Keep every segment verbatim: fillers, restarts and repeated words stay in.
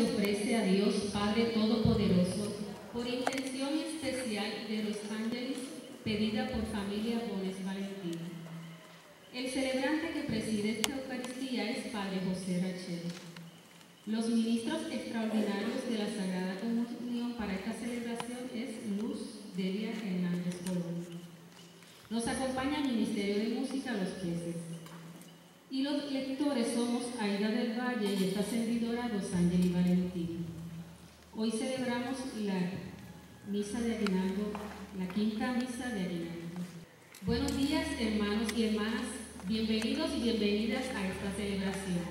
Ofrece a Dios Padre Todopoderoso por intención especial de los ángeles pedida por familia Bones Valentín. El celebrante que preside esta Eucaristía es Padre José Rachel. Los ministros extraordinarios de la Sagrada Comunión para esta celebración es Luz Delia Hernández Colón. Nos acompaña el Ministerio de Música Los Pieses. Y los lectores somos Aida del Valle y esta servidora Rosangeli Valentín. Hoy celebramos la misa de aguinaldo, la quinta misa de aguinaldo. Buenos días, hermanos y hermanas, bienvenidos y bienvenidas a esta celebración.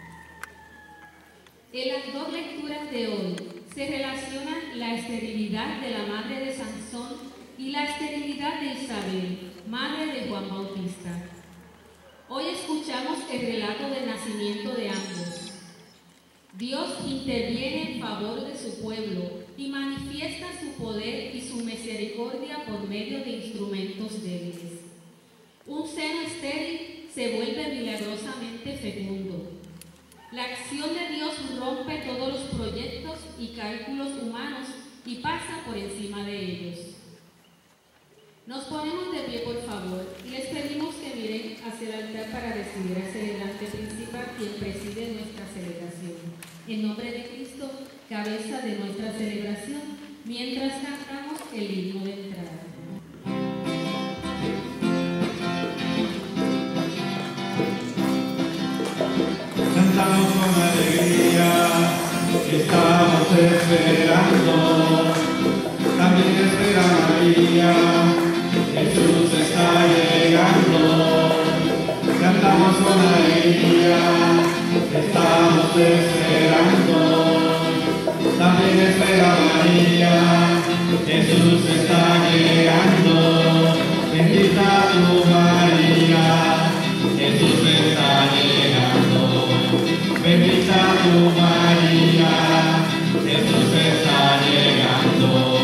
En las dos lecturas de hoy se relacionan la esterilidad de la madre de Sansón y la esterilidad de Isabel, madre de Juan Bautista. Hoy escuchamos el relato del nacimiento de ambos. Dios interviene en favor de su pueblo y manifiesta su poder y su misericordia por medio de instrumentos débiles. Un seno estéril se vuelve milagrosamente fecundo. La acción de Dios rompe todos los proyectos y cálculos humanos y pasa por encima de ellos. Nos ponemos de pie, por favor, y les pedimos que miren hacia el altar para recibir al celebrante principal, quien preside nuestra celebración. En nombre de Cristo, cabeza de nuestra celebración, mientras cantamos el himno de entrada. Cantamos con alegría, estamos esperando, también espera María. Jesús está llegando, cantamos con alegría, estamos esperando, también espera María, Jesús está llegando, bendita tu María, Jesús está llegando, bendita tu María, Jesús está llegando.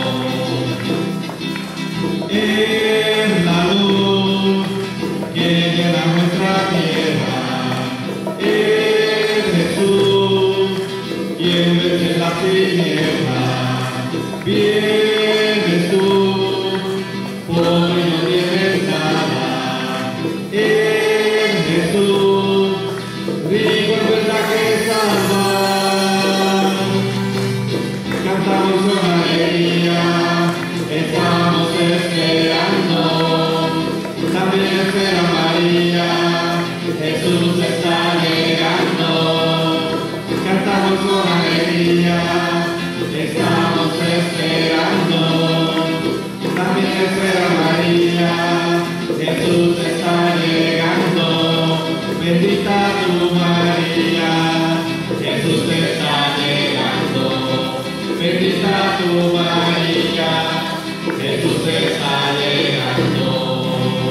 Es la luz que llena nuestra tierra, es Jesús quien vence la tiniebla. Vienes tú, pobre y no tienes nada, es Jesús, rico en verdad que salva. Cantamos con alegría, estamos esperando, también espera María, Jesús está llegando, cantamos con alegría, estamos esperando, también espera María, Jesús está llegando, bendita tu María, Jesús está llegando, bendita tu María, Jesús está llegando.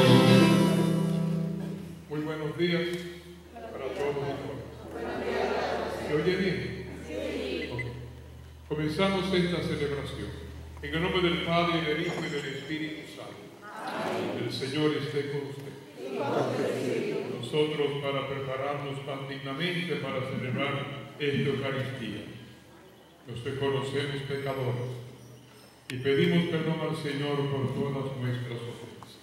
Muy buenos días para todos y todas. ¿Se oye bien? Sí. Okay. Comenzamos esta celebración. En el nombre del Padre, y del Hijo, y del Espíritu Santo. Amén. El Señor esté con usted. Nosotros, para prepararnos tan dignamente para celebrar esta Eucaristía, nos reconocemos pecadores y pedimos perdón al Señor por todas nuestras ofensas.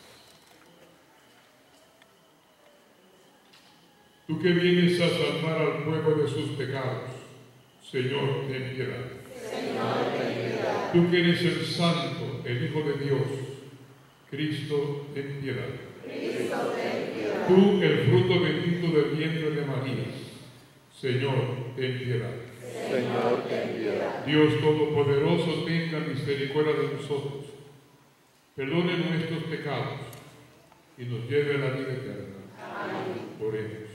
Tú que vienes a salvar al pueblo de sus pecados, Señor, ten piedad. Señor, ten piedad. Tú que eres el Santo, el Hijo de Dios, Cristo, ten piedad. Cristo, ten piedad. Tú, el fruto bendito del vientre de María, Señor, ten piedad. Señor, ten piedad. Dios Todopoderoso, tenga misericordia de nosotros, perdone nuestros pecados y nos lleve a la vida eterna. Amén. Oremos.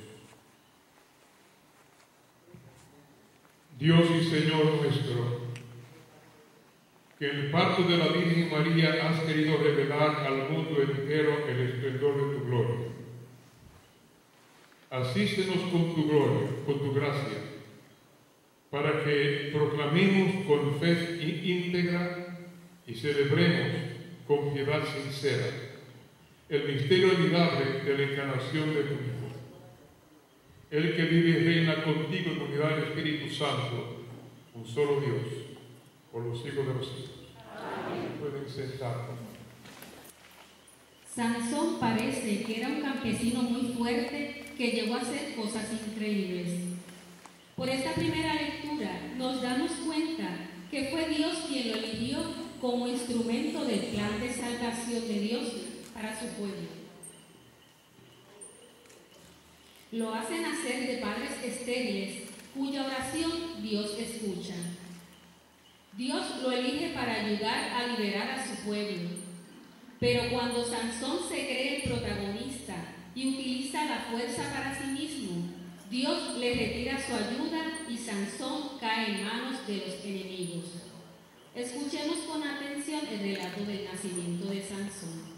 Dios y Señor nuestro, que en el parto de la Virgen María has querido revelar al mundo entero el esplendor de tu gloria. Asístenos con tu gloria, con tu gracia, para que proclamemos con fe íntegra y celebremos con piedad sincera el misterio admirable de la encarnación de tu Hijo. Él que vive y reina contigo en unidad del Espíritu Santo, solo Dios, por los siglos de los siglos. Amén. Pueden sentarse. Sansón parece que era un campesino muy fuerte que llegó a hacer cosas increíbles. Por esta primera lectura nos damos cuenta que fue Dios quien lo eligió como instrumento del plan de salvación de Dios para su pueblo. Lo hace nacer de padres estériles, cuya oración Dios escucha. Dios lo elige para ayudar a liberar a su pueblo. Pero cuando Sansón se cree el protagonista y utiliza la fuerza para sí mismo, Dios le retira su ayuda y Sansón cae en manos de los enemigos. Escuchemos con atención el relato del nacimiento de Sansón.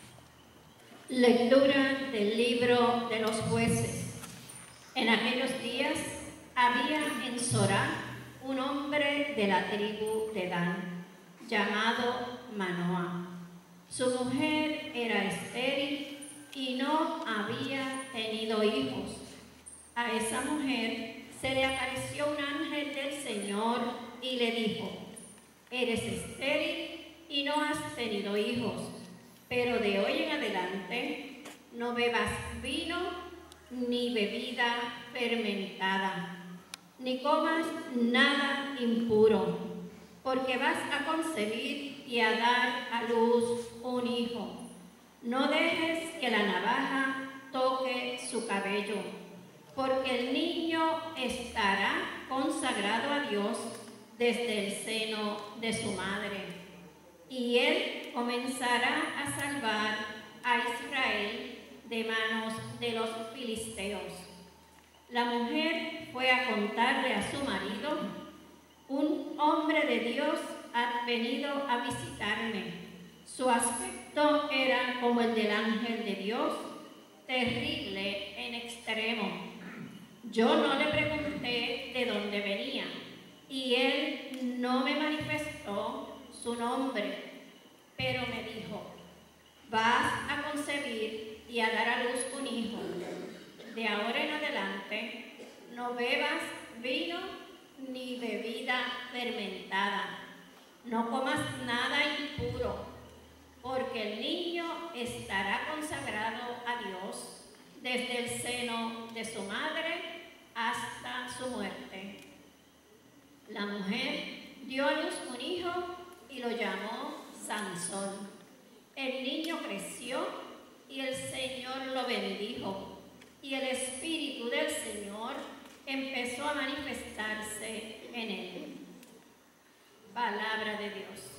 Lectura del libro de los jueces. En aquellos días había en Sorá un hombre de la tribu de Dan, llamado Manoah. Su mujer era estéril y no había tenido hijos. A esa mujer se le apareció un ángel del Señor y le dijo: eres estéril y no has tenido hijos, pero de hoy en adelante no bebas vino ni bebida fermentada, ni comas nada impuro, porque vas a concebir y a dar a luz un hijo. No dejes que la navaja toque su cabello, porque el niño estará consagrado a Dios desde el seno de su madre, y él comenzará a salvar a Israel de manos de los filisteos. La mujer fue a contarle a su marido: un hombre de Dios ha venido a visitarme. Su aspecto era como el del ángel de Dios, terrible en extremo. Yo no le pregunté de dónde venía, y él no me manifestó su nombre, pero me dijo: vas a concebir y a dar a luz un hijo. De ahora en adelante no bebas vino ni bebida fermentada, no comas nada impuro, porque el niño estará consagrado a Dios desde el seno de su madre hasta su muerte. La mujer dio a luz un hijo y lo llamó Sansón. El niño creció y el Señor lo bendijo, y el Espíritu del Señor empezó a manifestarse en él. Palabra de Dios.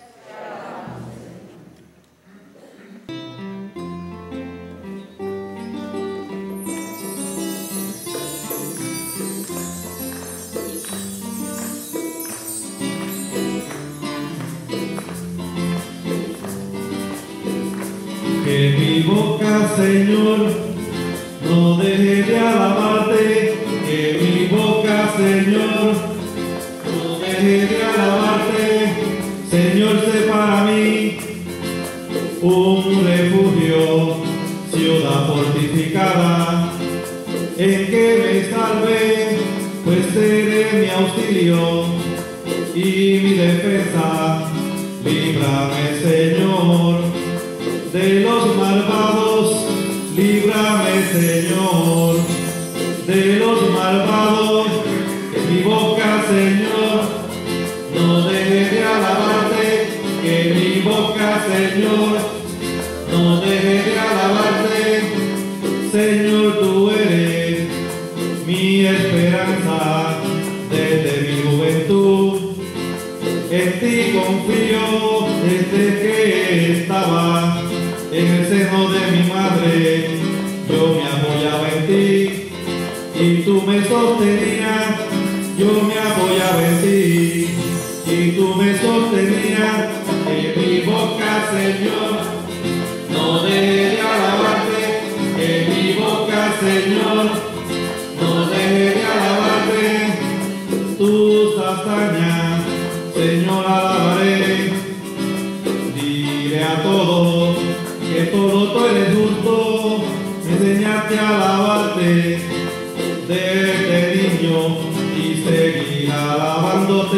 Que mi boca, Señor, no deje de alabarte, que mi boca, Señor, no deje de alabarte. Señor, sé para mí un refugio, ciudad fortificada, en que me salve, pues seré mi auxilio y mi defensa. Líbrame, Señor, de los malvados, líbrame, Señor, de los malvados. Que mi boca, Señor, no deje de alabarte, que mi boca, Señor, no deje de alabarte. Señor, tú eres mi esperanza desde mi juventud. En ti confío desde que estaba en el seno de mi madre. Yo me apoyaba en ti y tú me sostenías. Yo me apoyaba en ti y tú me sostenías. Que mi boca, Señor, no deje de alabarte. Que mi boca, Señor, no deje de alabarte. Tus hazañas, Señor, alabaré. Diré a todos que todo tú eres justo. Me enseñaste a alabarte desde niño y seguir alabándote.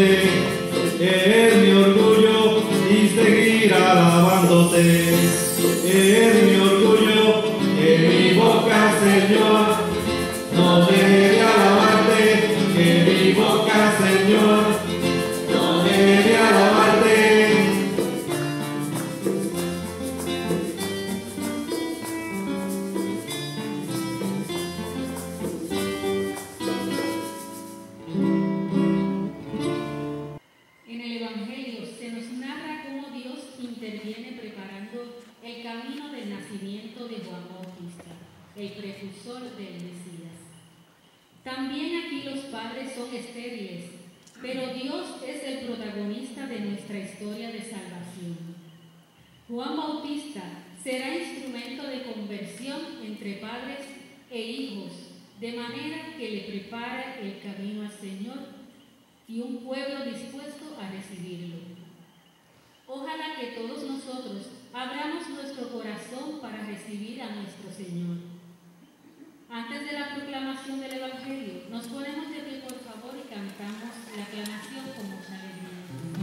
alabándote, es mi orgullo y seguir alabándote, es mi orgullo que mi boca, Señor, no deje de alabarte, que mi boca, Señor, no deje de alabarte. En el Evangelio se nos narra cómo Dios interviene preparando el camino del nacimiento de Juan Bautista, el precursor del Mesías. También aquí los padres son estériles, pero Dios es el protagonista de nuestra historia de salvación. Juan Bautista será instrumento de conversión entre padres e hijos, de manera que le prepara el camino al Señor y un pueblo dispuesto a recibirlo. Ojalá que todos nosotros abramos nuestro corazón para recibir a nuestro Señor. Antes de la proclamación del Evangelio, nos ponemos de pie, por favor, y cantamos la aclamación con mucha alegría.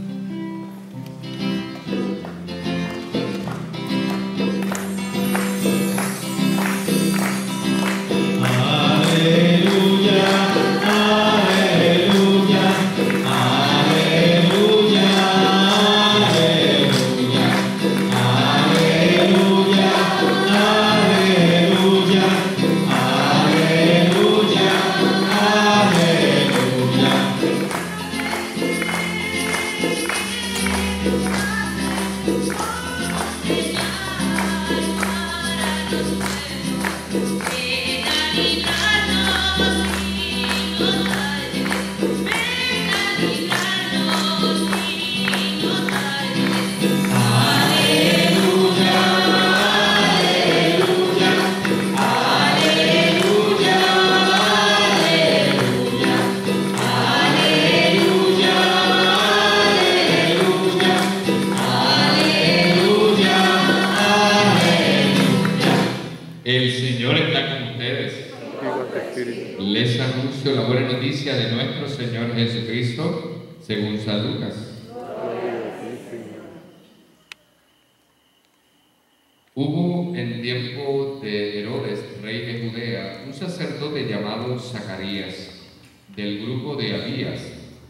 Les anuncio la buena noticia de nuestro Señor Jesucristo, según San Lucas. Hubo en tiempo de Herodes, rey de Judea, un sacerdote llamado Zacarías, del grupo de Abías,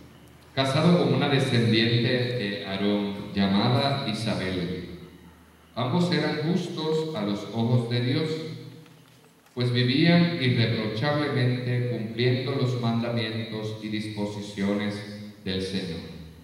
casado con una descendiente de Aarón, llamada Isabel. Ambos eran justos a los ojos de Dios, pues vivían irreprochablemente cumpliendo los mandamientos y disposiciones del Señor.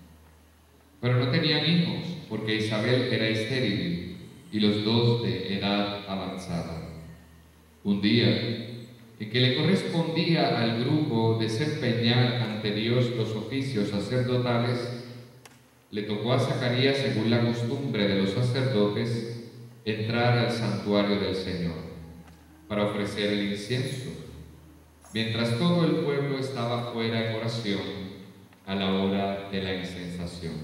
Pero no tenían hijos, porque Isabel era estéril y los dos de edad avanzada. Un día, en que le correspondía al grupo desempeñar ante Dios los oficios sacerdotales, le tocó a Zacarías, según la costumbre de los sacerdotes, entrar al santuario del Señor para ofrecer el incienso, mientras todo el pueblo estaba fuera en oración a la hora de la incensación.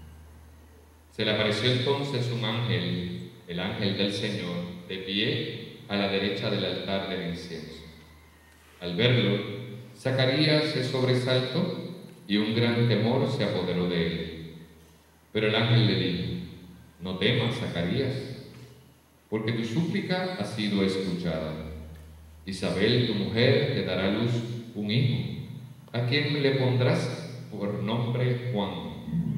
Se le apareció entonces un ángel, el ángel del Señor, de pie a la derecha del altar del incienso. Al verlo, Zacarías se sobresaltó y un gran temor se apoderó de él. Pero el ángel le dijo: no temas, Zacarías, porque tu súplica ha sido escuchada. Isabel, tu mujer, te dará a luz un hijo, a quien le pondrás por nombre Juan.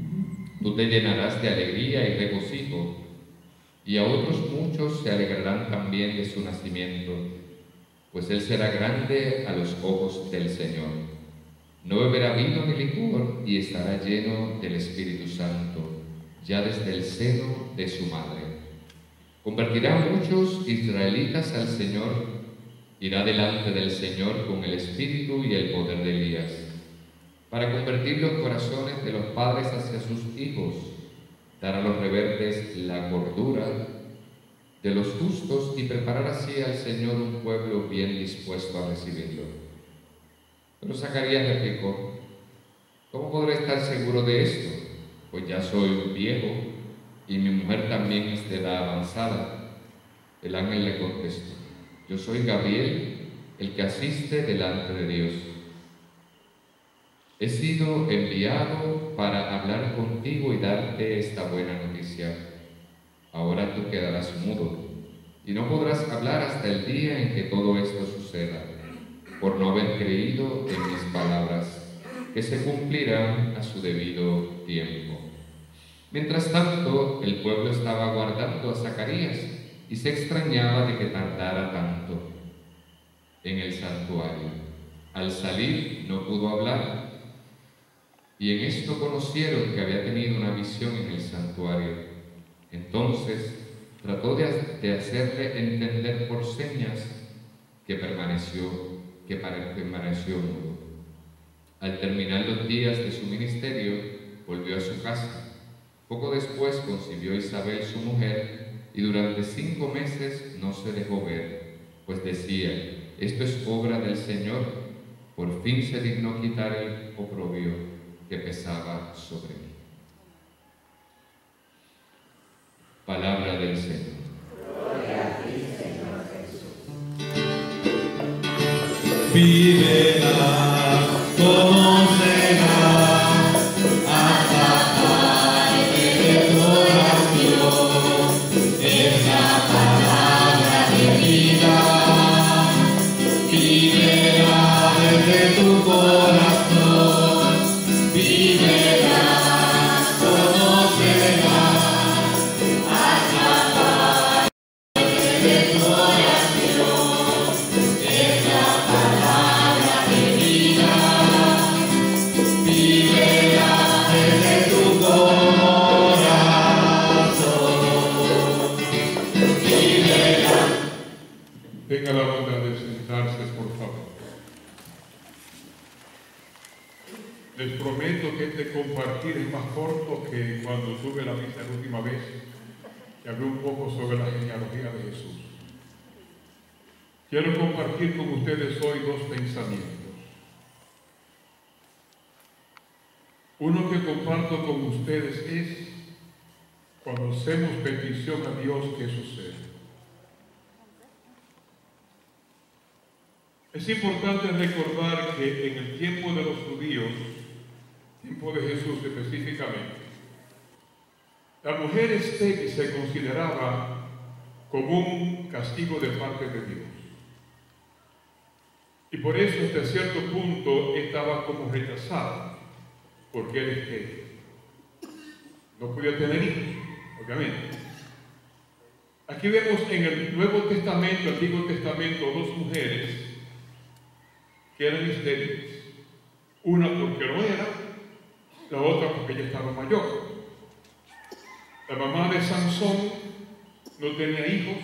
Tú te llenarás de alegría y regocijo, y a otros muchos se alegrarán también de su nacimiento, pues él será grande a los ojos del Señor. No beberá vino ni licor, y estará lleno del Espíritu Santo, ya desde el seno de su madre. Convertirá a muchos israelitas al Señor, irá delante del Señor con el espíritu y el poder de Elías, para convertir los corazones de los padres hacia sus hijos, dar a los rebeldes la cordura de los justos y preparar así al Señor un pueblo bien dispuesto a recibirlo. Pero Zacarías replicó: ¿cómo podré estar seguro de esto? Pues ya soy un viejo y mi mujer también es de edad avanzada. El ángel le contestó: yo soy Gabriel, el que asiste delante de Dios. He sido enviado para hablar contigo y darte esta buena noticia. Ahora tú quedarás mudo y no podrás hablar hasta el día en que todo esto suceda, por no haber creído en mis palabras, que se cumplirán a su debido tiempo. Mientras tanto, el pueblo estaba aguardando a Zacarías y se extrañaba de que tardara tanto. En el santuario, al salir, no pudo hablar. Y en esto conocieron que había tenido una visión en el santuario. Entonces trató de, de hacerle entender por señas que permaneció, que permaneció mudo. Al terminar los días de su ministerio, volvió a su casa. Poco después concibió Isabel, su mujer, y durante cinco meses no se dejó ver, pues decía: esto es obra del Señor. Por fin se dignó quitar el oprobio que pesaba sobre mí. Palabra del Señor. Gloria a ti, Señor Jesús. Vívela, conócela, hasta de tu oración, es la palabra de vida. Vívela desde tu corazón, vívela, conócela, hasta de tu oración, es la palabra de vida. Vívela desde tu corazón, vívela. Tenga la bondad de sentarse, por favor. Les prometo que este compartir es más corto que cuando tuve la misa la última vez, que hablé un poco sobre la genealogía de Jesús. Quiero compartir con ustedes hoy dos pensamientos. Uno que comparto con ustedes es: cuando hacemos petición a Dios, ¿qué sucede? Es importante recordar que en el tiempo de los judíos, tiempo de Jesús específicamente, la mujer estéril se consideraba como un castigo de parte de Dios. Y por eso hasta cierto punto estaba como rechazada, porque era estéril. No podía tener hijos, obviamente. Aquí vemos en el Nuevo Testamento, Antiguo Testamento, dos mujeres que eran estériles. Una porque no era, la otra porque ella estaba mayor. La mamá de Sansón no tenía hijos.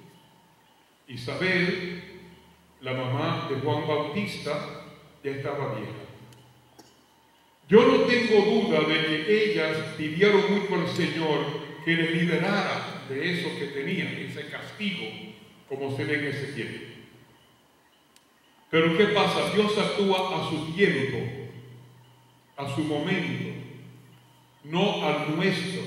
Isabel, la mamá de Juan Bautista, ya estaba vieja. Yo no tengo duda de que ellas pidieron mucho al Señor que les liberara de eso que tenían, ese castigo, como se ve en ese tiempo. Pero ¿qué pasa? Dios actúa a su tiempo, a su momento, no al nuestro.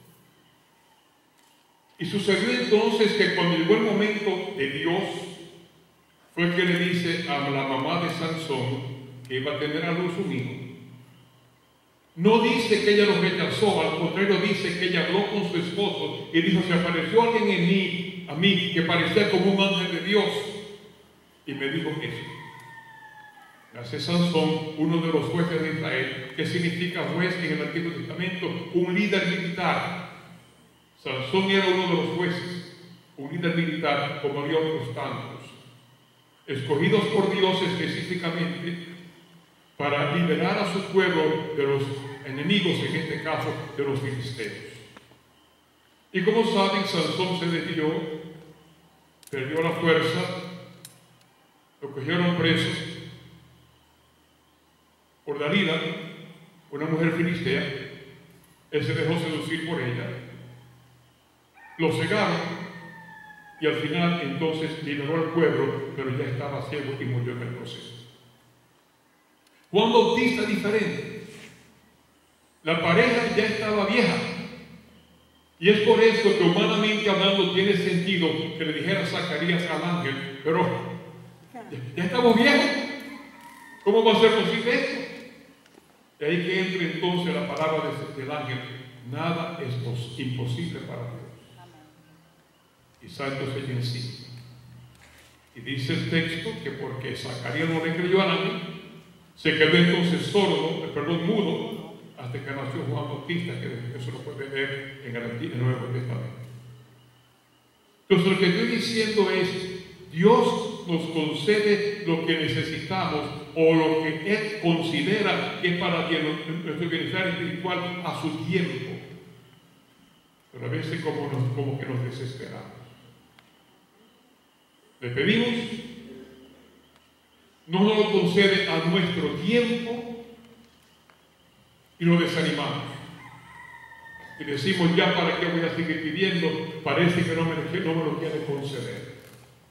Y sucedió entonces que cuando llegó el momento de Dios, fue que le dice a la mamá de Sansón que iba a tener a luz un hijo. No dice que ella lo rechazó, al contrario dice que ella habló con su esposo y dijo: se apareció alguien en mí, a mí, que parecía como un ángel de Dios, y me dijo eso. Nace Sansón, uno de los jueces de Israel, que significa juez en el Antiguo Testamento, un líder militar. Sansón era uno de los jueces, un líder militar, como había otros tantos, escogidos por Dios específicamente para liberar a su pueblo de los enemigos, en este caso de los filisteos. Y como saben, Sansón se desvió, perdió la fuerza, lo cogieron preso por Dalila, una mujer filistea. Él se dejó seducir por ella, lo cegaron y al final entonces liberó al pueblo, pero ya estaba ciego y murió en el proceso. Juan Bautista diferente. La pareja ya estaba vieja. Y es por eso que humanamente hablando tiene sentido que le dijera a Zacarías al ángel: pero ya, ya estamos viejos. ¿Cómo va a ser posible esto? Y ahí que entra entonces la palabra del ángel: nada es imposible para Dios. Y Santo se encima. Y dice el texto que porque Zacarías no le creyó al ángel, se quedó entonces sordo, perdón, mudo, hasta que nació Juan Bautista, que eso lo puede ver en el Antiguo y Nuevo Testamento. Entonces lo que estoy diciendo es: Dios nos concede lo que necesitamos o lo que Él considera que es para nuestro bienestar espiritual a su tiempo. Pero a veces como, nos, como que nos desesperamos. Le pedimos, no nos lo concede a nuestro tiempo y nos desanimamos. Y decimos: ya para qué voy a seguir pidiendo, parece que no me, que no me lo quiere conceder.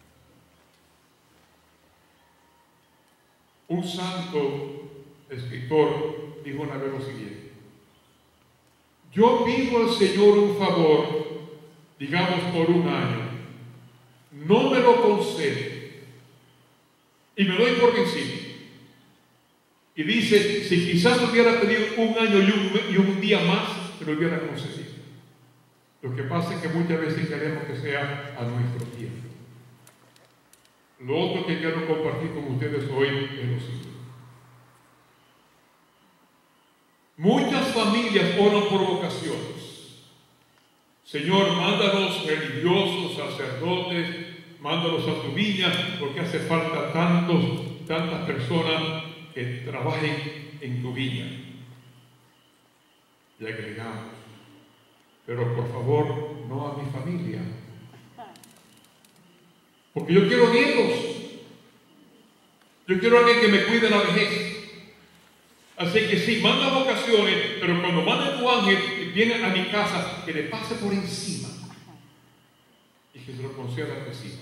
Un santo escritor dijo una vez lo siguiente: yo pido al Señor un favor, digamos por un año, no me lo concede y me doy por vencido. Y dice: si quizás hubiera pedido un año y un, y un día más, me lo hubiera concedido. Lo que pasa es que muchas veces queremos que sea a nuestro tiempo. Lo otro que quiero compartir con ustedes hoy es lo siguiente. Muchas familias oran por vocaciones. Señor, mándanos religiosos, sacerdotes, mándanos a tu viña, porque hace falta tantos, tantas personas que trabajen en tu viña. Y agregamos: pero por favor, no a mi familia, porque yo quiero nietos, yo quiero a alguien que me cuide la vejez. Así que sí, manda vocaciones, pero cuando mande tu ángel y viene a mi casa, que le pase por encima y que se lo conceda al vecino.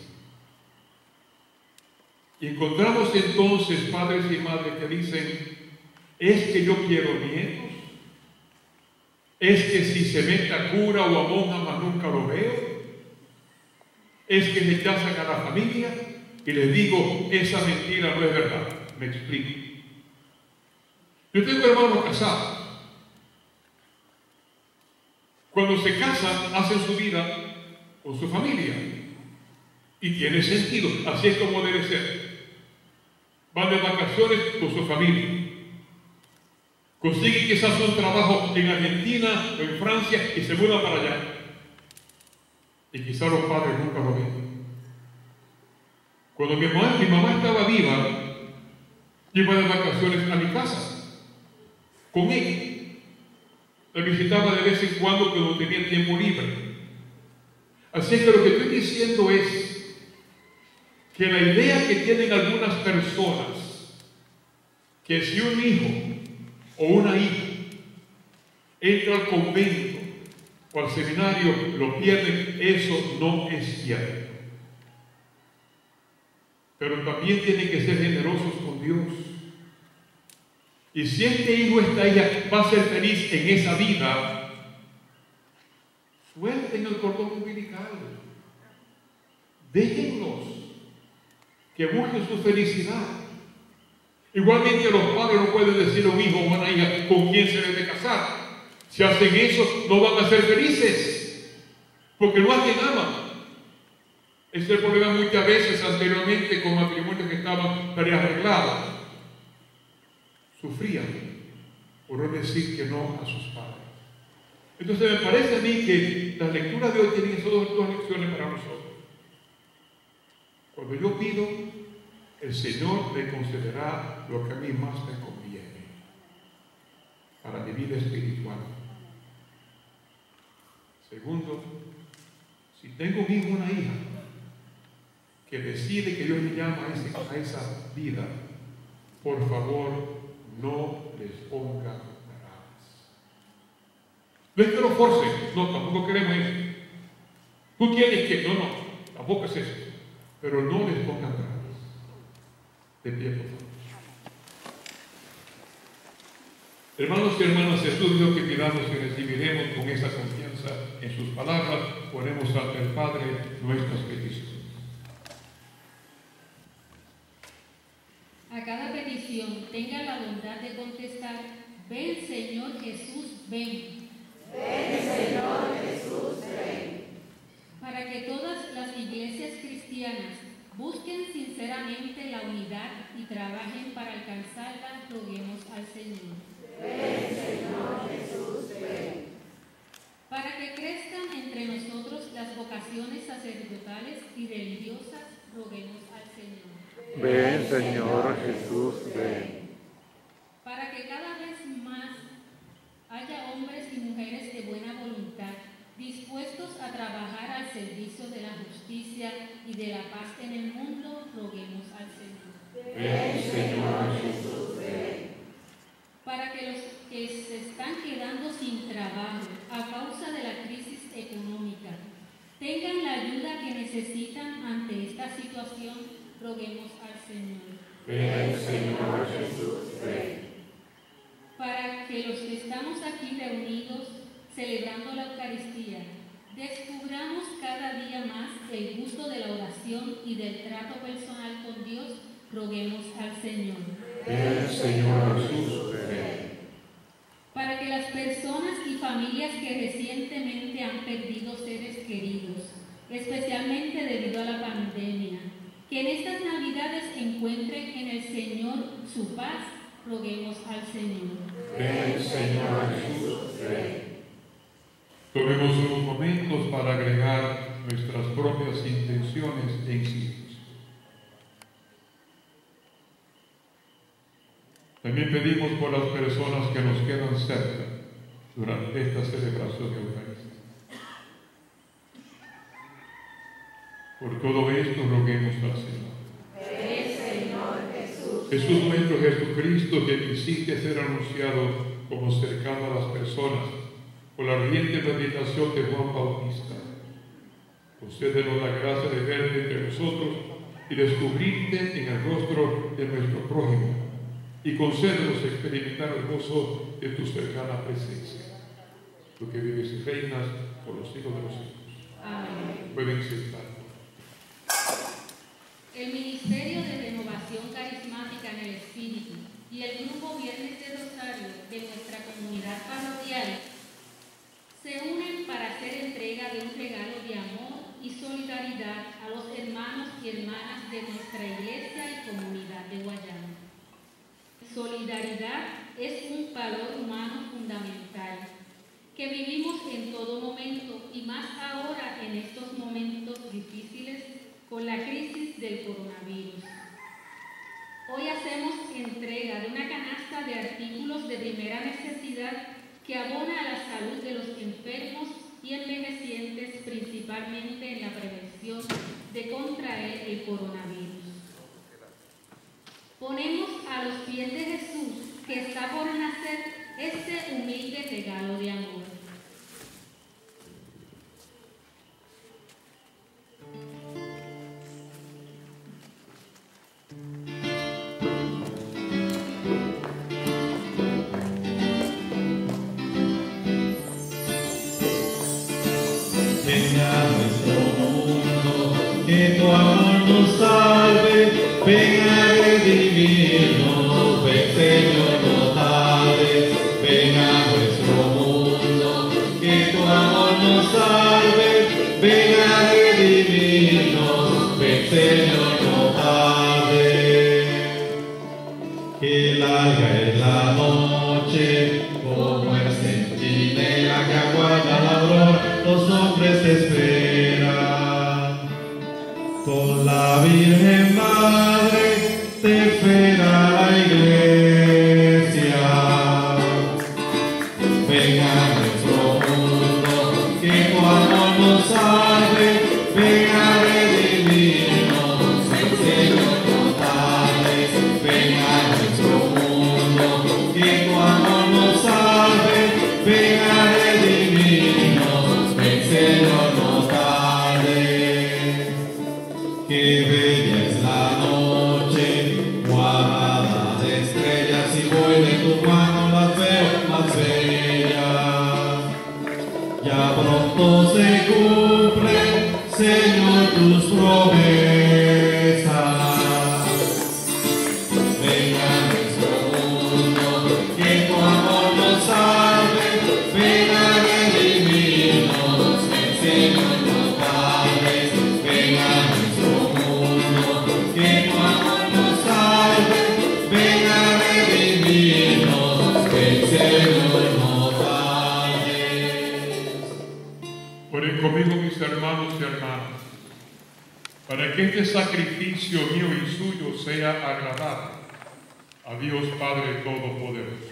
Y encontramos entonces padres y madres que dicen: es que yo quiero nietos, es que si se mete a cura o a monja más nunca lo veo, es que rechazan a la familia. Y les digo: esa mentira no es verdad. Me explico. Yo tengo hermanos casados. Cuando se casan, hacen su vida con su familia. Y tiene sentido. Así es como debe ser. Van de vacaciones con su familia. Consiguen quizás un trabajo en Argentina o en Francia y se mudan para allá. Y quizás los padres nunca lo ven. Cuando mi mamá, mi mamá estaba viva, yo iba de vacaciones a mi casa con ella. La visitaba de vez en cuando cuando tenía tiempo libre. Así que lo que estoy diciendo es que la idea que tienen algunas personas, que si un hijo o una hija entra al convento o al seminario, lo pierden, eso no es cierto. Pero también tienen que ser generosos con Dios. Y si este hijo, esta hija va a ser feliz en esa vida, suelten el cordón umbilical. Déjenlos que busquen su felicidad. Igualmente los padres no pueden decir a un hijo o a una hija con quién se debe casar. Si hacen eso, no van a ser felices, porque no hacen ama. Ese es el problema muchas veces anteriormente con matrimonios que estaban prearreglados. Sufrían por no decir que no a sus padres. Entonces me parece a mí que las lecturas de hoy tienen esas dos, dos lecciones para nosotros. Cuando yo pido, el Señor me concederá lo que a mí más me conviene para mi vida espiritual. Segundo, si tengo un hijo o una hija que decide que Dios me llama a, ese, a esa vida, por favor, no les ponga trabas. No es que lo force, no, tampoco queremos eso. Tú quieres que, no, no, tampoco es eso. Pero no les pongan trabas. De pie, por favor. Hermanos y hermanas, estudio que pidamos y recibiremos con esa confianza en sus palabras. Ponemos ante el Padre nuestras peticiones. A cada petición tenga la bondad de contestar Ven, Señor Jesús, ven. Ven, Señor Jesús, ven. Para que todas las iglesias cristianas busquen sinceramente la unidad y trabajen para alcanzarla, roguemos al Señor. Ven, Señor Jesús, ven. Para que crezcan entre nosotros las vocaciones sacerdotales y religiosas, roguemos al Señor. Ven, Señor Jesús, ven. Para que cada vez más haya hombres y mujeres de buena voluntad, dispuestos a trabajar al servicio de la justicia y de la paz en el mundo, roguemos al Señor. Ven, Señor Jesús, ven. Para que los que se están quedando sin trabajo a causa de la crisis económica tengan la ayuda que necesitan ante esta situación, roguemos al Señor. Ven, Señor Jesús, ven. Para que los que estamos aquí reunidos celebrando la Eucaristía descubramos cada día más el gusto de la oración y del trato personal con Dios, roguemos al Señor. Ven, Señor Jesús, ven. Para que las personas y familias que recientemente han perdido seres queridos, especialmente debido a la pandemia, que en estas Navidades encuentren en el Señor su paz, roguemos al Señor. Ven, Señor Jesús, ven. Tomemos unos momentos para agregar nuestras propias intenciones e insignias. También pedimos por las personas que nos quedan cerca durante esta celebración de Eucaristía. Por todo esto roguemos al Señor. Ven, Señor Jesús. Jesús nuestro Jesucristo, que quisiste ser anunciado como cercano a las personas por la ardiente meditación de Juan Bautista, concédenos la gracia de verte entre nosotros y descubrirte en el rostro de nuestro prójimo, y concédenos experimentar el gozo de tu cercana presencia. Tú que vives y reinas por los siglos de los siglos. Amén. Pueden sentar. El Ministerio de Renovación Carismática en el Espíritu y el Grupo Viernes de Rosario de nuestra comunidad parroquial se unen para hacer entrega de un regalo de amor y solidaridad a los hermanos y hermanas de nuestra iglesia y comunidad de Guayana. Solidaridad es un valor humano fundamental que vivimos en todo momento y más ahora en estos momentos difíciles con la crisis del coronavirus. Hoy hacemos entrega de una canasta de artículos de primera necesidad que abona a la salud de los enfermos y envejecientes, principalmente en la prevención de contraer el coronavirus. Ponemos a los pies de Jesús, que está por nacer, este humilde regalo de amor. Venga a nuestro mundo, que tu amor nos salve, ven a redimirnos, ven Señor, no tardes, ven a nuestro mundo, que tu amor nos salve, ven a redimirnos, ven Señor, no tardes. Que larga es la noche, como el centinela que aguarda la aurora, los hombres te esperan. Con la Virgen Madre te espera la iglesia. Ven a nuestro mundo, que tu amor nos salve, ven a redimirnos, ven Señor, no tardes, ven a nuestro mundo, que tu amor nos salve, ven a redimirnos, ven Señor, no tardes. Qué bella es la noche, guardada de estrellas, y voy de tu mano las veo más bellas. Ya pronto se cumplen, Señor, tus promesas. Ven a nuestro mundo, que tu amor hermanos y hermanas, para que este sacrificio mío y suyo sea agradable a Dios Padre Todopoderoso.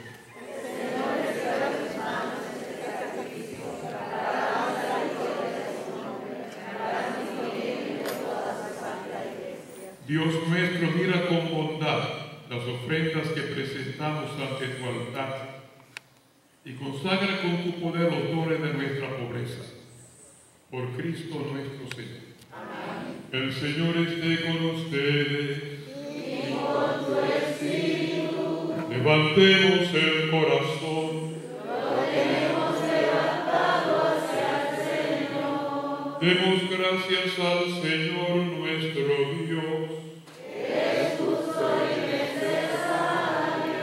Dios nuestro, mira con bondad las ofrendas que presentamos ante tu altar y consagra con tu poder los dones de nuestra pobreza. Por Cristo nuestro Señor. Amén. El Señor esté con ustedes. Y con tu espíritu. Levantemos el corazón. Lo tenemos levantado hacia el Señor. Demos gracias al Señor nuestro Dios. Es justo y necesario.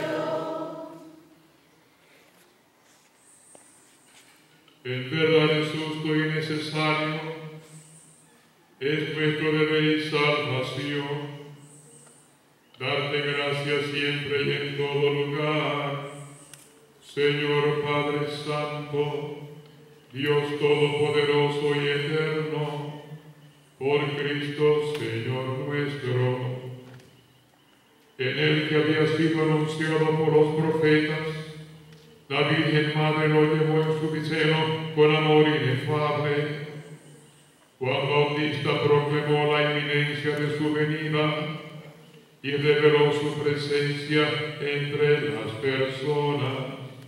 En verdad es justo y necesario, es nuestro deber y salvación, darte gracias siempre y en todo lugar, Señor Padre Santo, Dios Todopoderoso y Eterno, por Cristo Señor nuestro, en el que había sido anunciado por los profetas. La Virgen Madre lo llevó en su seno con amor inefable. Juan Bautista proclamó la inminencia de su venida y reveló su presencia entre las personas.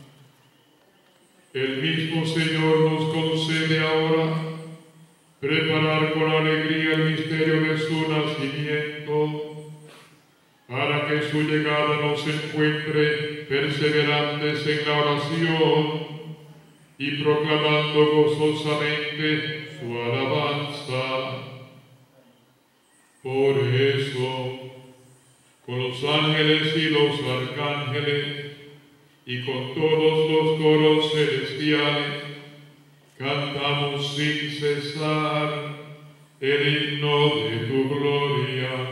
El mismo Señor nos concede ahora preparar con alegría el misterio de su nacimiento, para que su llegada nos encuentre perseverantes en la oración y proclamando gozosamente su alabanza. Por eso, con los ángeles y los arcángeles y con todos los coros celestiales, cantamos sin cesar el himno de tu gloria.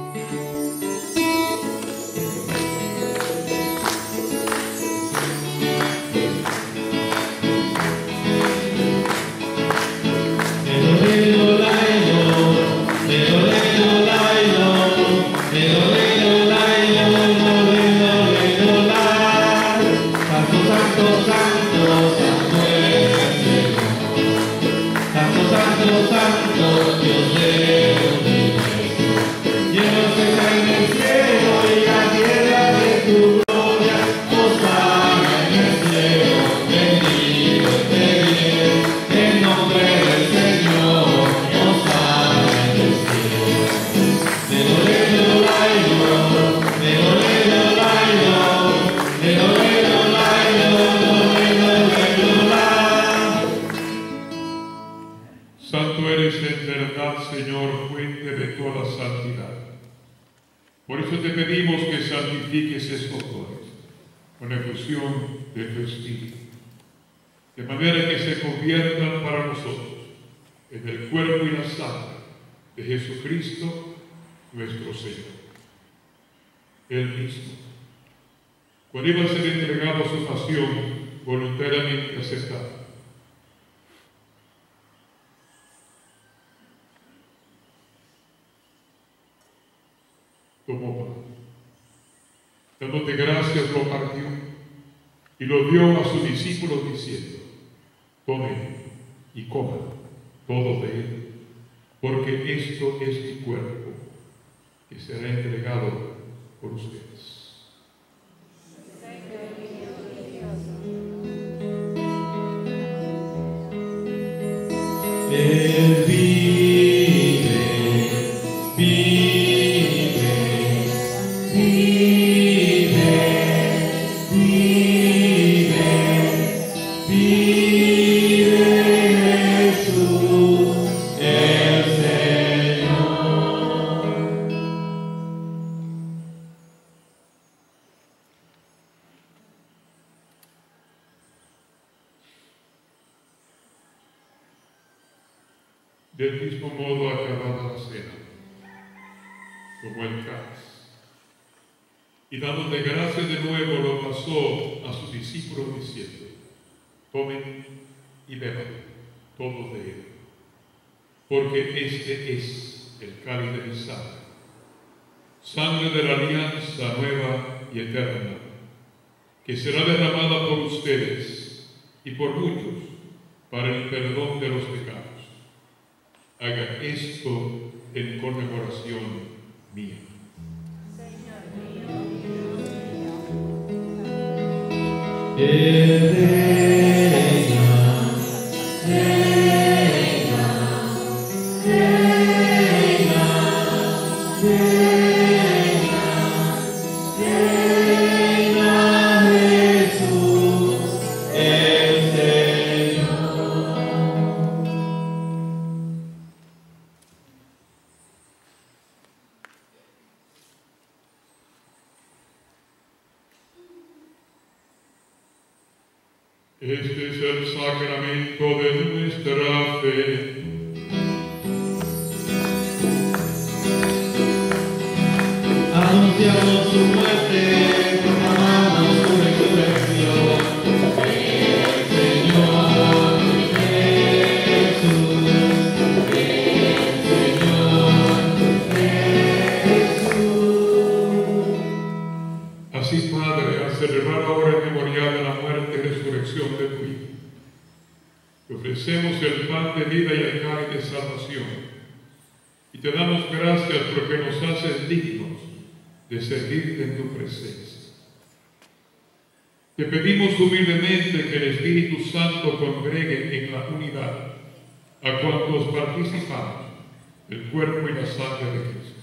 Por eso te pedimos que santifiques estos dones con efusión de tu Espíritu, de manera que se conviertan para nosotros en el cuerpo y la sangre de Jesucristo nuestro Señor. Él mismo, cuando iba a ser entregado a su pasión, voluntariamente aceptado. Tomó pan, dándote gracias, lo partió y lo dio a sus discípulos diciendo: tomen y coman todos de él, porque esto es mi cuerpo, que será entregado por ustedes. Él vive, vive, vive, vive, vive Jesús, el Señor. Del mismo modo, acabada la cena, tomó el cáliz y dándote gracias de nuevo lo pasó a sus discípulos diciendo: tomen y beban todos de él, porque este es el cáliz de mi sangre, sangre de la alianza nueva y eterna, que será derramada por ustedes y por muchos para el perdón de los pecados. Haga esto en conmemoración mía. Este es el sacramento de nuestra fe. Anunciamos su muerte, proclamamos su resurrección. El Señor Jesús, el Señor Jesús. Así, Padre, al celebrar ahora el memorial de la muerte y resurrección de tu Hijo, te ofrecemos el pan de vida y el cáliz de salvación, y te damos gracias porque nos haces dignos de servirte en tu presencia. Te pedimos humildemente que el Espíritu Santo congregue en la unidad a cuantos participamos del cuerpo y la sangre de Cristo.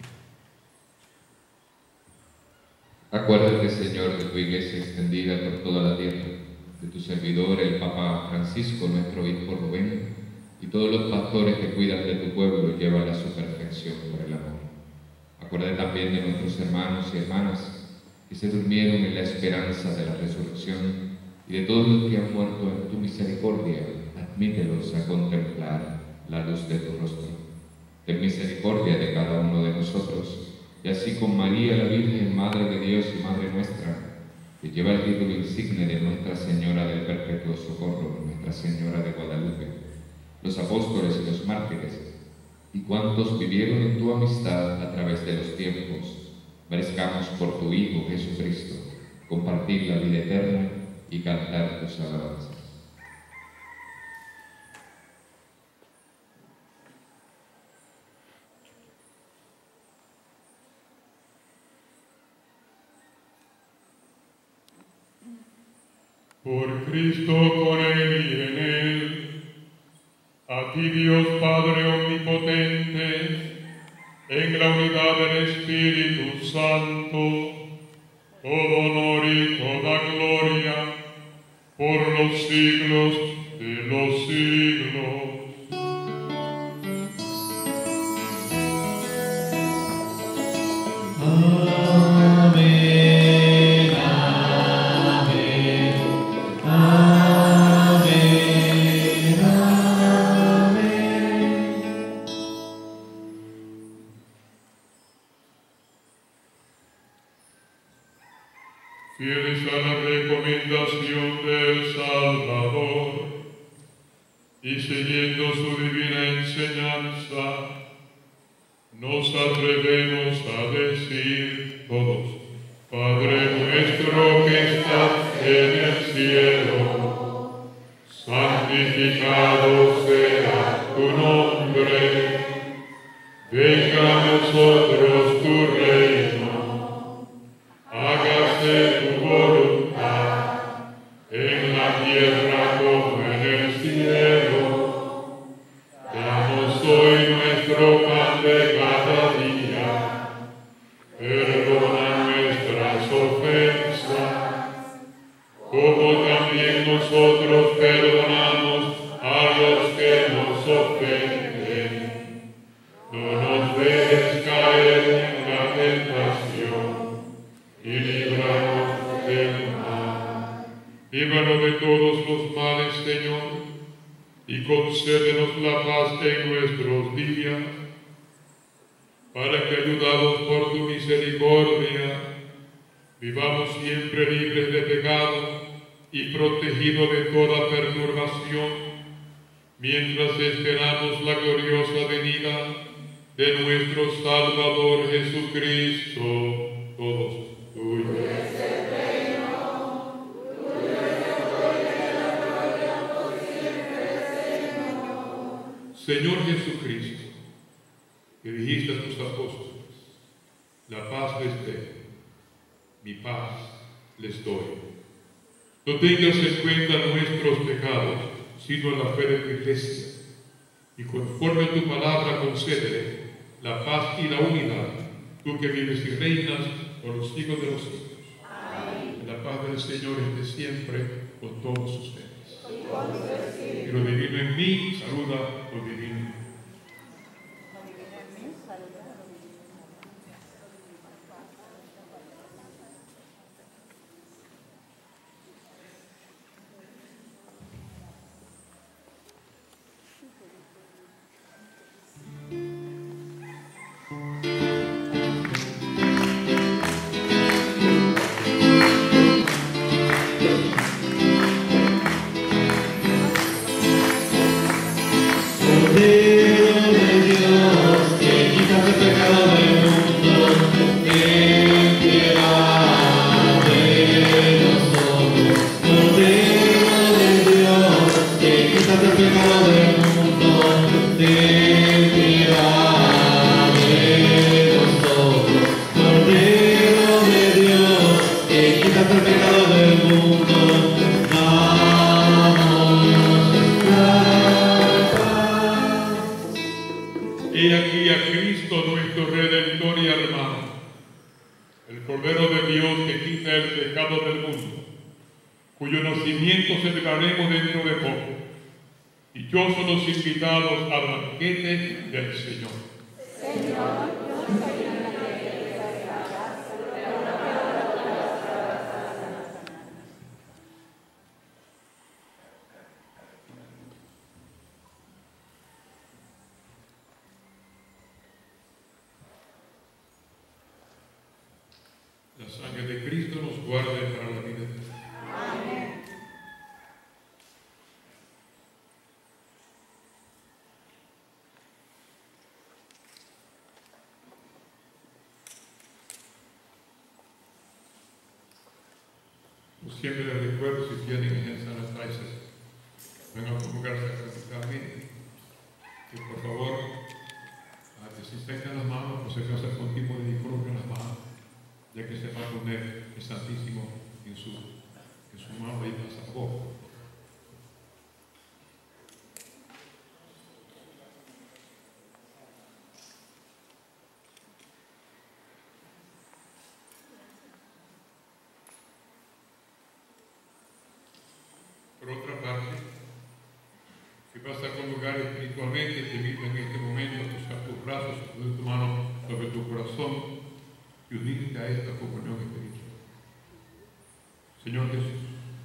Acuérdate, Señor, de tu iglesia extendida por toda la tierra, de tu servidor, el Papa Francisco, nuestro hijo Rubén, y todos los pastores que cuidan de tu pueblo y llevan a su perfección por el amor. Acuérdate también de nuestros hermanos y hermanas que se durmieron en la esperanza de la resurrección, y de todos los que han muerto en tu misericordia, admítelos a contemplar la luz de tu rostro. Ten misericordia de cada uno de nosotros, y así con María, la Virgen, Madre de Dios y Madre nuestra, que lleva el título insigne de Nuestra Señora del Perpetuo Socorro, Nuestra Señora de Guadalupe, los apóstoles y los mártires, y cuantos vivieron en tu amistad a través de los tiempos, merezcamos por tu Hijo Jesucristo compartir la vida eterna y cantar tus alabanzas. Por Cristo, con Él y en Él, a ti Dios Padre Omnipotente, en la unidad del Espíritu Santo, todo honor y toda gloria, por los siglos de los siglos. Amén, amén, amén, amén. Fieles a la recomendación del Salvador y siguiendo su divina enseñanza, nos atrevemos a decir todos: Padre nuestro que estás en el cielo, santificado sea tu nombre, venga a nosotros tu reino, hágase tu voluntad, en la tierra como en el cielo. Danos hoy nuestro pan de cada día, perdona nuestras ofensas, como también nosotros perdonamos a los que nos ofenden. No nos dejes caer en la tentación, y líbranos del mal. Líbranos de todos los males, Señor, y concédenos la paz en nuestros días, para que, ayudados por tu misericordia, vivamos siempre libres de pecado y protegidos de toda perturbación, mientras esperamos la gloriosa venida de nuestro Salvador Jesucristo, todos tuyos. Señor Jesucristo, que dijiste a tus apóstoles, la paz les dejo, mi paz les doy. No tengas en cuenta nuestros pecados, sino la fe de tu iglesia, y conforme a tu palabra concédele la paz y la unidad, tú que vives y reinas por los siglos de los siglos. Amén. La paz del Señor esté siempre con todos ustedes. Y lo divino en mí saluda lo divino en mí. Cuyo nacimiento celebraremos dentro de poco. Dichosos los invitados al banquete del Señor. Señor, yo no soy digna de que te hagas, pero una palabra tuya bastará. La sangre de Cristo nos guarde para la vida eterna. Amén. Siempre les recuerdo, si tienen en sanitizers, vengan a conjugarse sacramentalmente, que por favor desinfecten las manos, no se pase con tipo de microbio en las manos, ya que se va a poner el Santísimo en su, en su mano y pasa poco. Por otra parte, si vas a conjugar espiritualmente, te invito en este momento a cruzar tus brazos, a poner tu mano sobre tu corazón y unirte a esta comunión espiritual. Señor Jesús,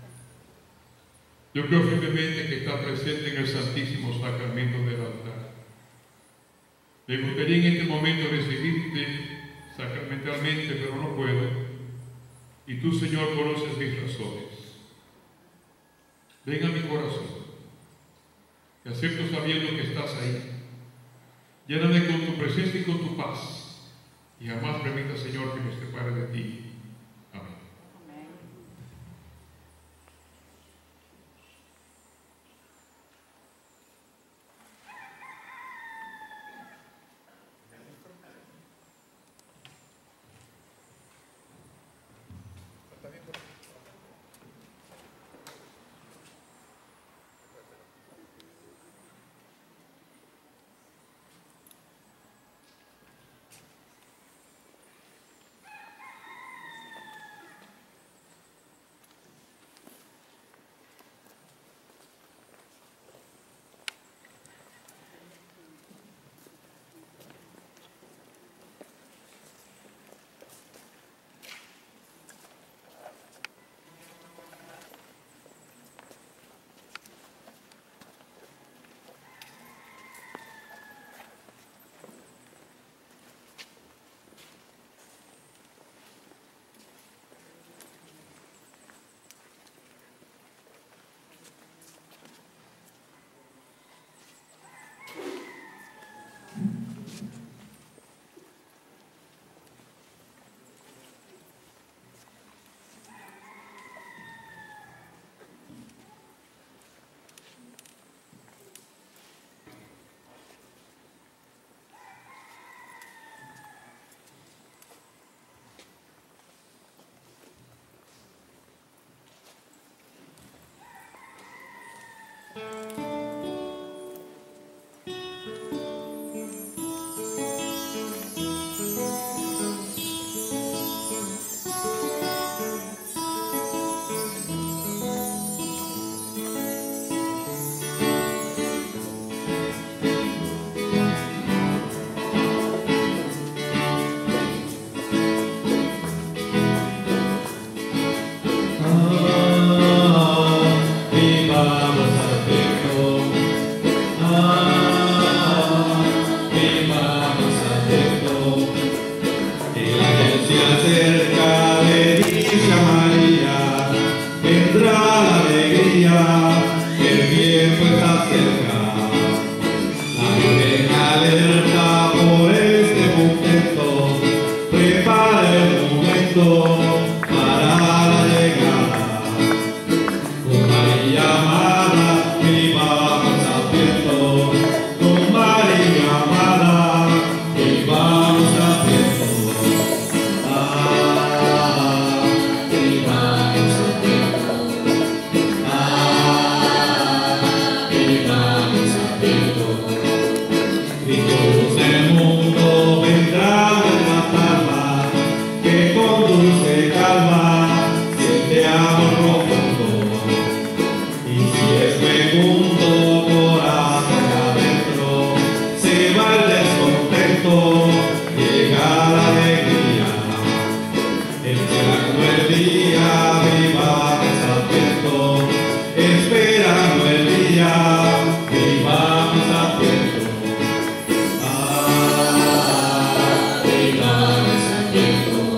yo creo firmemente que está presente en el Santísimo Sacramento del altar. Me gustaría en este momento recibirte sacramentalmente, pero no puedo. Y tú, Señor, conoces mis razones. Ven a mi corazón, te acepto sabiendo que estás ahí. Lléname con tu presencia y con tu paz, y jamás permita, Señor, que me separe de ti. Amén. Amén. pregunto por hacia adentro, se va el descontento, llega la alegría. Esperando el día, vivamos adviento, esperando el día, vivamos adviento. Ah, vivamos adviento.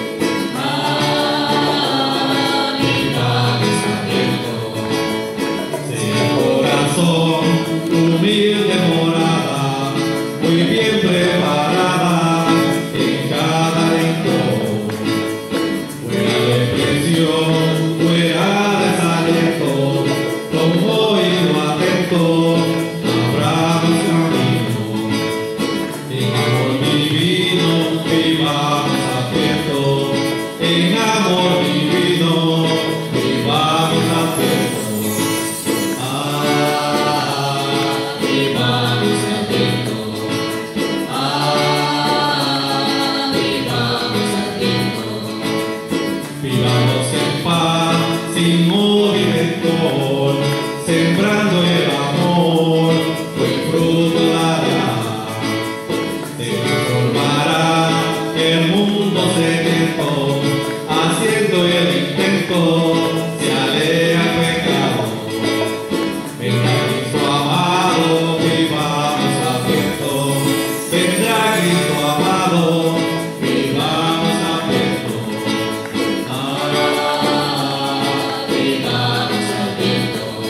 Ah, vivamos adviento. Sea el corazón humilde morada, muy bien preparada en cada rincón. Fuera depresión, fuera desaliento, con oído atento, abramos camino. En amor divino, vivamos adviento, en amor divino, vivamos adviento. Ah, vivamos adviento. Ah, vivamos adviento. Vivamos en paz, sin odio y rencor, sembrando el amor, buen fruto dará. Se transformará el mundo sediento, haciendo el intento, se aleja el pecado. Vendrá Cristo amado, vivamos adviento. Vendrá Cristo amado, vivamos adviento. Ah, vivamos adviento.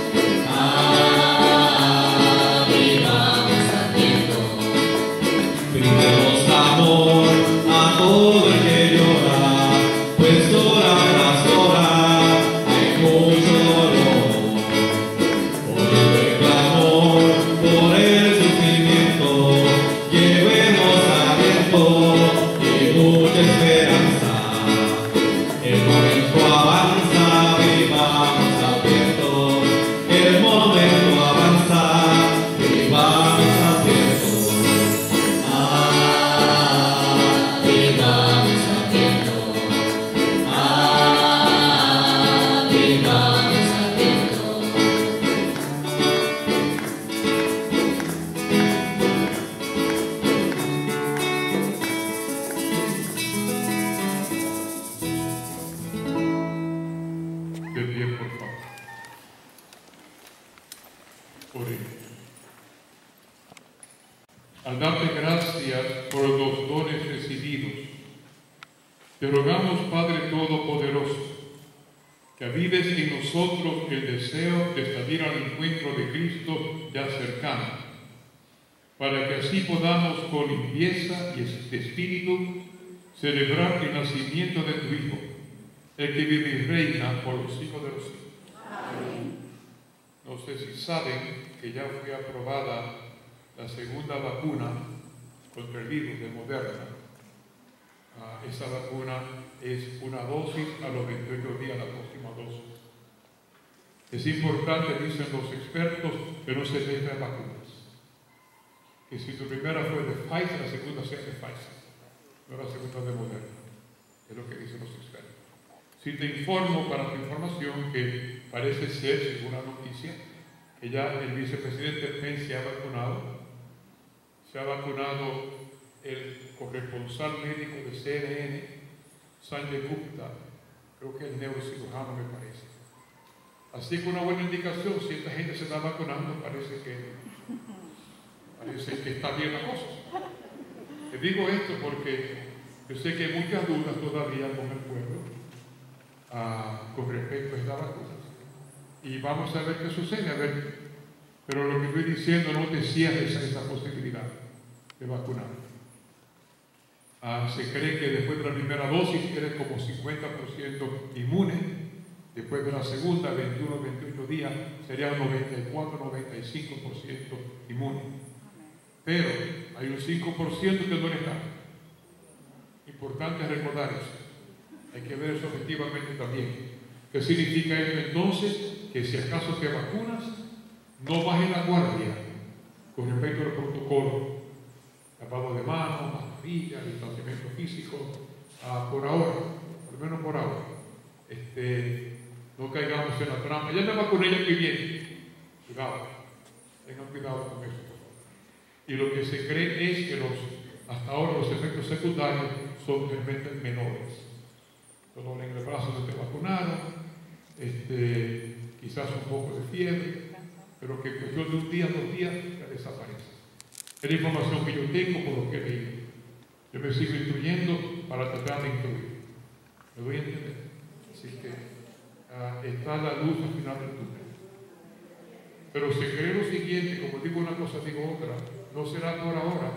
Ah, vivamos adviento. Brindemos amor a todo el que llora, pues hora tras hora hay mucho dolor. Oyendo el clamor por el sufrimiento, llevemos aliento y mucha esperanza. El momento avanza, vivamos adviento. El momento avanza, vivamos adviento. Ah, vivamos adviento. Ah, vivamos adviento. De pie, por favor. Oremos. Al darte gracias por los dones recibidos, te rogamos, Padre Todopoderoso, que avives en nosotros el deseo de salir al encuentro de Cristo ya cercano, para que así podamos con limpieza y espíritu celebrar el nacimiento de tu Hijo, el que vive y reina por los siglos de los siglos. Amén. No sé si saben que ya fue aprobada la segunda vacuna contra el virus de Moderna. Ah, esa vacuna es una dosis a los veintiocho días, la próxima dosis. Es importante, dicen los expertos, que no se dejen vacunas. Que si tu primera fue de Pfizer, la segunda sea de Pfizer, no la segunda de Moderna. Es lo que dicen los expertos. Si te informo para tu información que parece ser, según la noticia, que ya el vicepresidente Pence se ha vacunado. Se ha vacunado el corresponsal médico de C N N, Sanjay Gupta, creo que es neurocirujano me parece. Así que una buena indicación, si esta gente se está vacunando, parece que, parece que está bien la cosa. Te digo esto porque yo sé que hay muchas dudas todavía con el pueblo ah, con respecto a esta vacuna. Y vamos a ver qué sucede, a ver. Pero lo que estoy diciendo, no te cierres a esa posibilidad de vacunar. Ah, se cree que después de la primera dosis eres como cincuenta por ciento inmune. Después de la segunda, veintiuno a veintiocho días, sería un noventa y cuatro a noventa y cinco por ciento inmune. Pero hay un cinco por ciento que no está. Importante recordar eso. Hay que ver eso objetivamente también. ¿Qué significa esto entonces? Que si acaso te vacunas, no bajes la guardia con respecto al protocolo. Lavado de manos, mascarilla, distanciamiento físico, ah, por ahora, por lo menos por ahora. Este, No caigamos en la trampa. Ya me vacuné el año que viene. Cuidado. Tengan cuidado con eso, por favor. Y lo que se cree es que los, hasta ahora los efectos secundarios son realmente menores. Dolor en el brazo se te vacunaron, este, quizás un poco de fiebre, pero que en cuestión de un día, dos días, ya desaparece. Es la información que yo tengo por lo que he leído. Yo me sigo instruyendo para tratar de instruir. ¿Me voy a entender? Así que uh, está la luz al final del túnel. Pero se cree lo siguiente, como digo una cosa, digo otra, no será por ahora.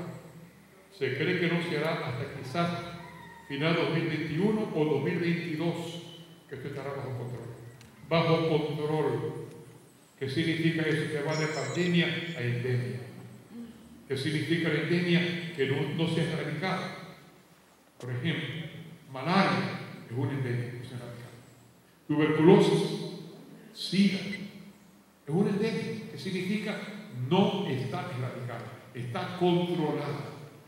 Se cree que no será hasta quizás final dos mil veintiuno o dos mil veintidós que esto estará bajo control. Bajo control. ¿Qué significa eso? Que va de pandemia a endemia. ¿Qué significa la endemia? Que no, no se ha erradicado. Por ejemplo, malaria es una endemia, no se ha erradicado. Tuberculosis, SIDA, es una endemia. ¿Qué significa? No está erradicada, está controlada.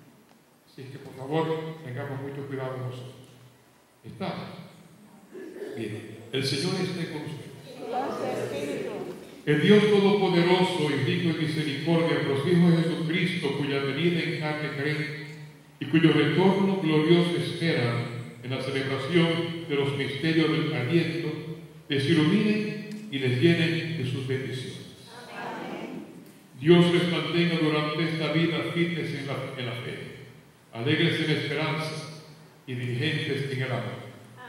Así que por favor tengamos mucho cuidado nosotros. ¿Está? Bien, el Señor esté con ustedes. El Dios Todopoderoso y rico en misericordia, los hijos de Jesucristo, cuya venida en carne creen y cuyo retorno glorioso espera en la celebración de los misterios del aliento, les iluminen y les llenen de sus bendiciones. Amén. Dios les mantenga durante esta vida firmes en la, en la fe, alegres en esperanza y diligentes en el amor.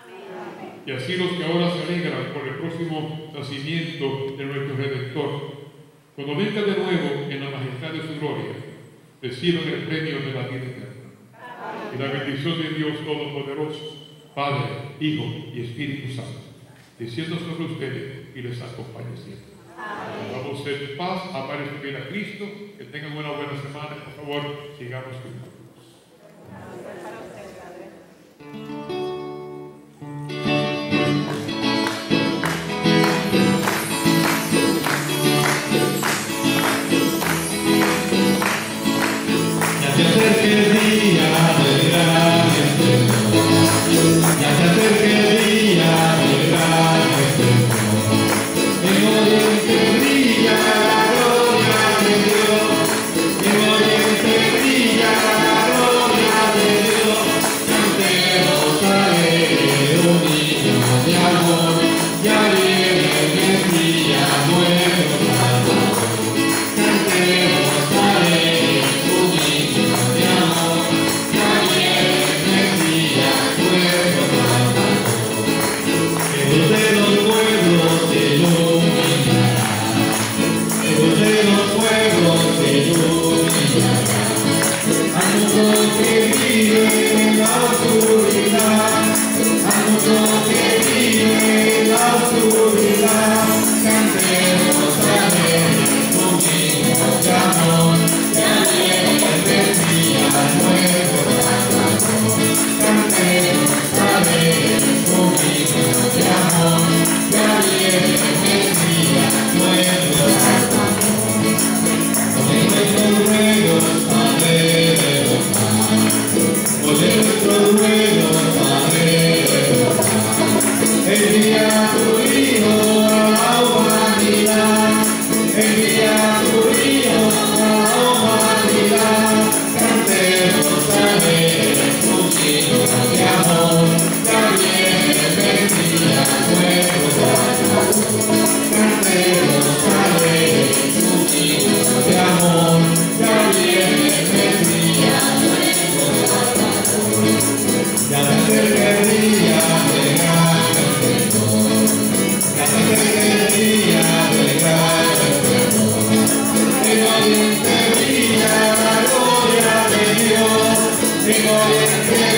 Y así los que ahora se alegran por el próximo nacimiento de nuestro Redentor, cuando venga de nuevo en la majestad de su gloria, reciban el premio de la vida eterna. Y la bendición de Dios Todopoderoso, Padre, Hijo y Espíritu Santo, descienda sobre ustedes y les acompañe siempre. Vamos en paz, amar y servir a Cristo. Que tengan una buena semana. Por favor, sigamos cuidando. Gloria a Dios, gloria a Dios.